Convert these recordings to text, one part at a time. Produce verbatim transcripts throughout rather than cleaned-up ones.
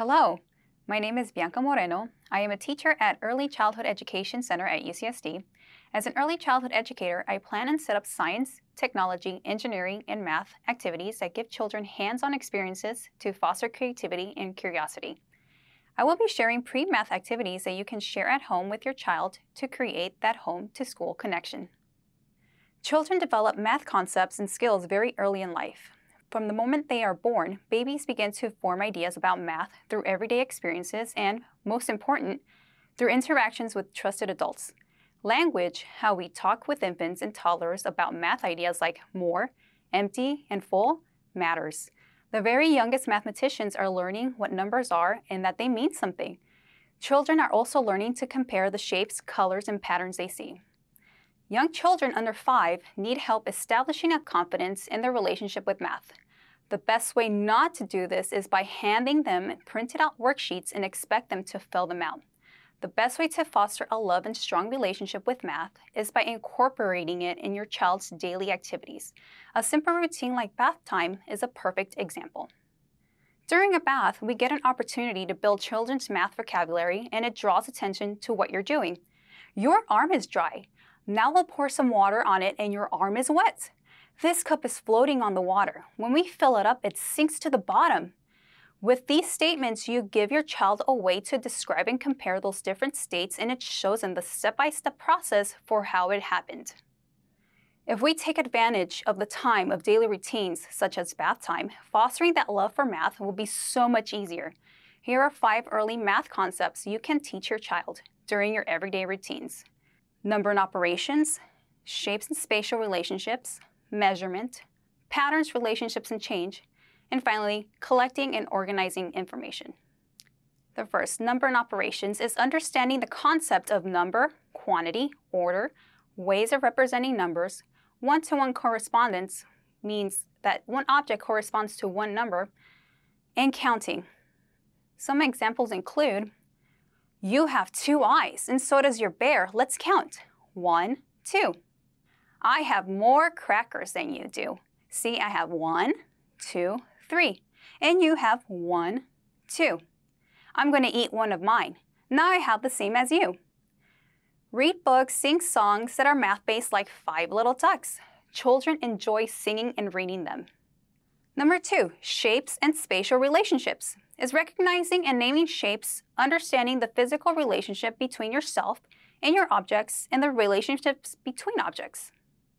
Hello, my name is Bianca Moreno. I am a teacher at Early Childhood Education Center at U C S D. As an early childhood educator, I plan and set up science, technology, engineering, and math activities that give children hands-on experiences to foster creativity and curiosity. I will be sharing pre-math activities that you can share at home with your child to create that home-to-school connection. Children develop math concepts and skills very early in life. From the moment they are born, babies begin to form ideas about math through everyday experiences and, most important, through interactions with trusted adults. Language, how we talk with infants and toddlers about math ideas like more, empty, and full, matters. The very youngest mathematicians are learning what numbers are and that they mean something. Children are also learning to compare the shapes, colors, and patterns they see. Young children under five need help establishing a confidence in their relationship with math. The best way not to do this is by handing them printed out worksheets and expect them to fill them out. The best way to foster a love and strong relationship with math is by incorporating it in your child's daily activities. A simple routine like bath time is a perfect example. During a bath, we get an opportunity to build children's math vocabulary, and it draws attention to what you're doing. Your arm is dry. Now we'll pour some water on it and your arm is wet. This cup is floating on the water. When we fill it up, it sinks to the bottom. With these statements, you give your child a way to describe and compare those different states, and it shows them the step-by-step process for how it happened. If we take advantage of the time of daily routines, such as bath time, fostering that love for math will be so much easier. Here are five early math concepts you can teach your child during your everyday routines. Number and operations, shapes and spatial relationships, measurement, patterns, relationships, and change, and finally, collecting and organizing information. The first, number and operations, is understanding the concept of number, quantity, order, ways of representing numbers. One-to-one correspondence means that one object corresponds to one number, and counting. Some examples include, you have two eyes, and so does your bear. Let's count. One, two. I have more crackers than you do. See, I have one, two, three. And you have one, two. I'm going to eat one of mine. Now I have the same as you. Read books, sing songs that are math-based like Five Little Ducks. Children enjoy singing and reading them. Number two, shapes and spatial relationships, is recognizing and naming shapes, understanding the physical relationship between yourself and your objects and the relationships between objects.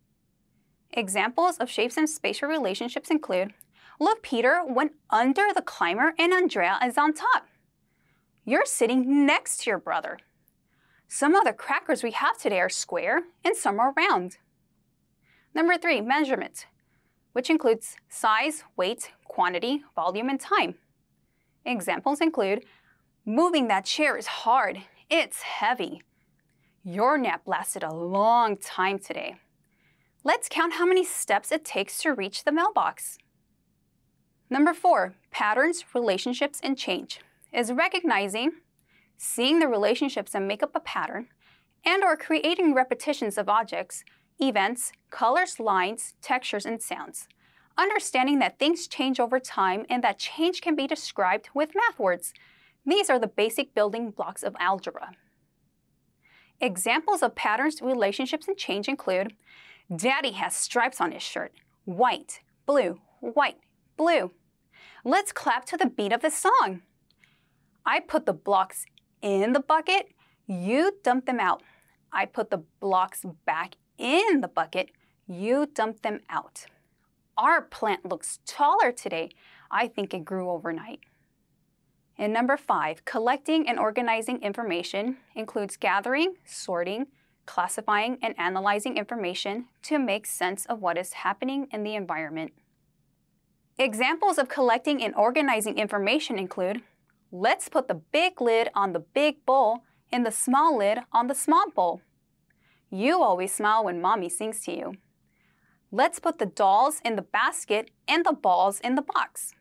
Examples of shapes and spatial relationships include, look, Peter went under the climber and Andrea is on top. You're sitting next to your brother. Some of the crackers we have today are square and some are round. Number three, measurement, which includes size, weight, quantity, volume, and time. Examples include, moving that chair is hard. It's heavy. Your nap lasted a long time today. Let's count how many steps it takes to reach the mailbox. Number four, patterns, relationships, and change, is recognizing, seeing the relationships that make up a pattern, and or creating repetitions of objects, events, colors, lines, textures, and sounds. Understanding that things change over time and that change can be described with math words. These are the basic building blocks of algebra. Examples of patterns, relationships, and change include, Daddy has stripes on his shirt. White, blue, white, blue. Let's clap to the beat of the song. I put the blocks in the bucket. You dump them out. I put the blocks back in the bucket. You dump them out. Our plant looks taller today. I think it grew overnight. And number five, collecting and organizing information includes gathering, sorting, classifying, and analyzing information to make sense of what is happening in the environment. Examples of collecting and organizing information include, let's put the big lid on the big bowl and the small lid on the small bowl. You always smile when Mommy sings to you. Let's put the dolls in the basket and the balls in the box.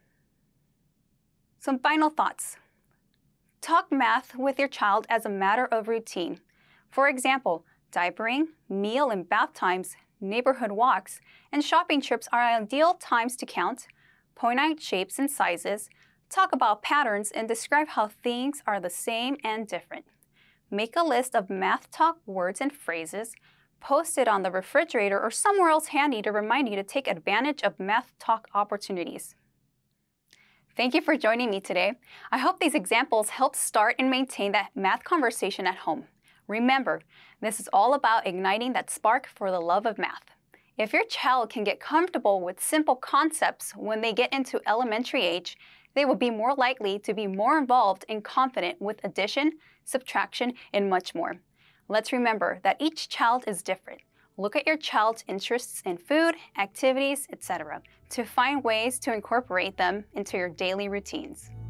Some final thoughts. Talk math with your child as a matter of routine. For example, diapering, meal and bath times, neighborhood walks, and shopping trips are ideal times to count, point out shapes and sizes, Talk about patterns and describe how things are the same and different. Make a list of math talk words and phrases. Post it on the refrigerator or somewhere else handy to remind you to take advantage of math talk opportunities. Thank you for joining me today. I hope these examples help start and maintain that math conversation at home. Remember, this is all about igniting that spark for the love of math. If your child can get comfortable with simple concepts when they get into elementary age, they will be more likely to be more involved and confident with addition, subtraction, and much more. Let's remember that each child is different. Look at your child's interests in food, activities, et cetera, to find ways to incorporate them into your daily routines.